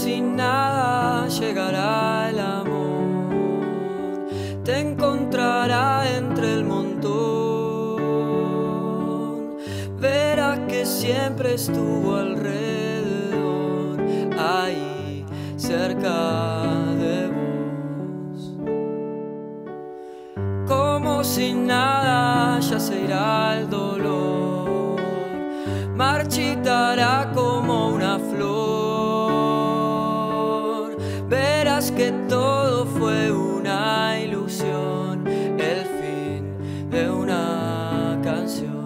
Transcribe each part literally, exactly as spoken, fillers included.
sin nada llegará el amor, te encontrará entre el montón, verás que siempre estuvo alrededor, ahí cerca de vos. Como sin nada ya se irá el dolor, marchitará como una flor, verás que todo fue una ilusión, el fin de una canción.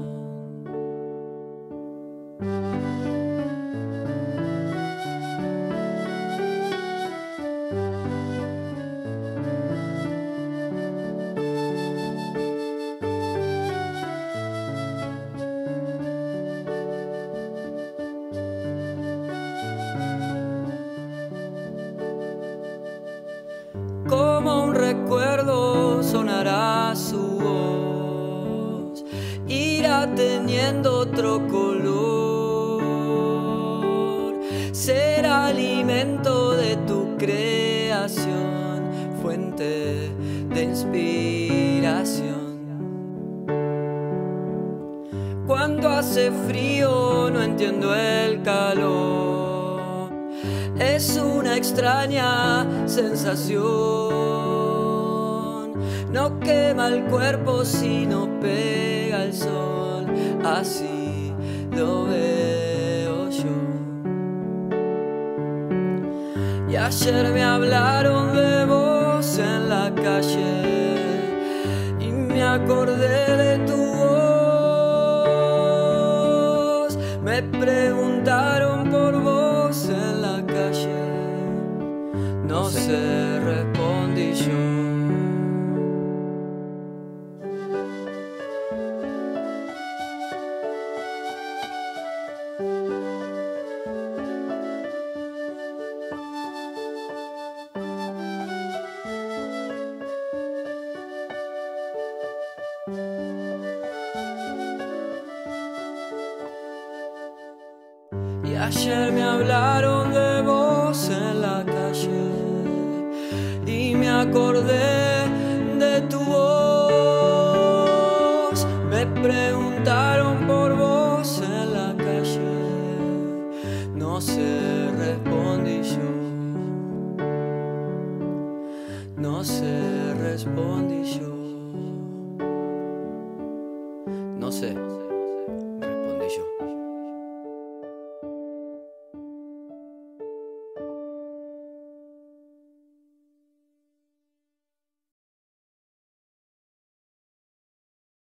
Como un recuerdo sonará su voz, irá teniendo otro color, será alimento de tu creación, fuente de inspiración. Cuando hace frío no entiendo el calor, es una extraña sensación, no quema el cuerpo sino pega el sol, así lo veo yo. Y ayer me hablaron de vos en la calle y me acordé de tu voz, me preguntaron por vos en la calle, no sé, respondí yo. Y ayer me hablaron de vos en la calle y me acordé de tu voz, me preguntaron por vos en la calle, no sé, respondí yo, no sé, respondí yo, no sé.